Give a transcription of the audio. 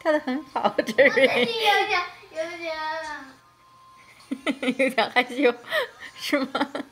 跳得很好，这人。 有点有点害羞，是吗？